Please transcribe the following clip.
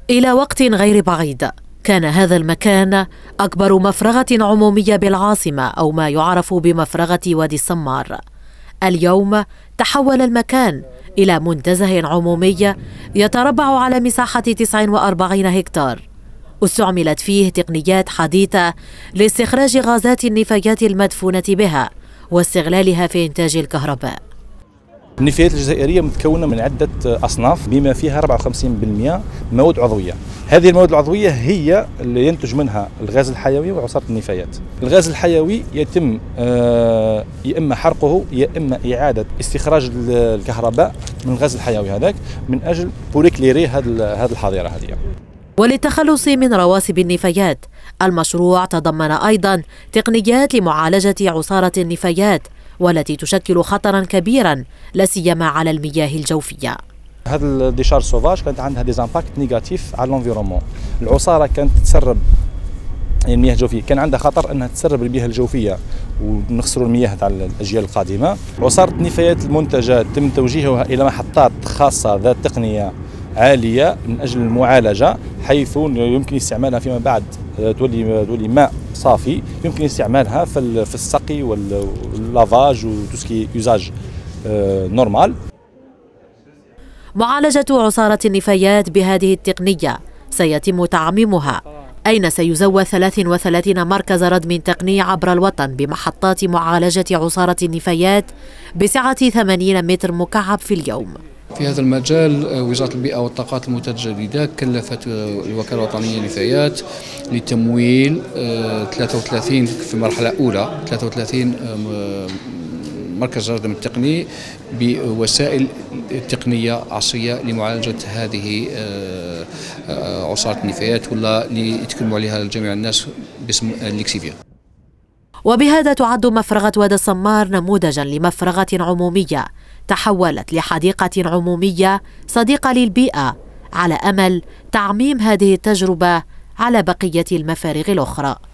إلى وقت غير بعيد كان هذا المكان أكبر مفرغة عمومية بالعاصمة، أو ما يعرف بمفرغة وادي السمار. اليوم تحول المكان إلى منتزه عمومي يتربع على مساحة 49 هكتار، استعملت فيه تقنيات حديثة لاستخراج غازات النفايات المدفونة بها واستغلالها في إنتاج الكهرباء. النفايات الجزائرية متكونة من عدة أصناف بما فيها 54% مواد عضوية. هذه المواد العضوية هي اللي ينتج منها الغاز الحيوي وعصارة النفايات. الغاز الحيوي يتم يا إما حرقه يا إما إعادة استخراج الكهرباء من الغاز الحيوي هذاك من أجل بوريكليري هذه الحظيرة هذه. وللتخلص من رواسب النفايات، المشروع تضمن أيضا تقنيات لمعالجة عصارة النفايات، والتي تشكل خطرا كبيرا لا سيما على المياه الجوفية. هذا الديشارج سوفاج كانت عندها ديزامباكت نيجاتيف على الانفيرومون. العصاره كانت تسرب المياه الجوفيه، كان عندها خطر انها تسرب المياه الجوفيه ونخسروا المياه تاع الاجيال القادمه. عصاره النفايات المنتجه تم توجيهها الى محطات خاصه ذات تقنيه عاليه من اجل المعالجه، حيث يمكن استعمالها فيما بعد تولي ماء صافي يمكن استعمالها في السقي واللافاج وتسكي يوزاج نورمال. معالجة عصارة النفايات بهذه التقنية سيتم تعميمها، أين سيزود 33 مركز ردم تقني عبر الوطن بمحطات معالجة عصارة النفايات بسعة 80 متر مكعب في اليوم. في هذا المجال وزارة البيئة والطاقات المتجددة كلفت الوكالة الوطنية للنفايات لتمويل 33 في المرحلة الأولى 33 مركز ردم التقني بوسائل تقنية عصرية لمعالجة هذه عصارة النفايات، ولا ليتكلموا عليها جميع الناس باسم الليكسيفيا. وبهذا تعد مفرغة وادي السمار نموذجا لمفرغة عمومية تحولت لحديقة عمومية صديقة للبيئة، على أمل تعميم هذه التجربة على بقية المفارغ الأخرى.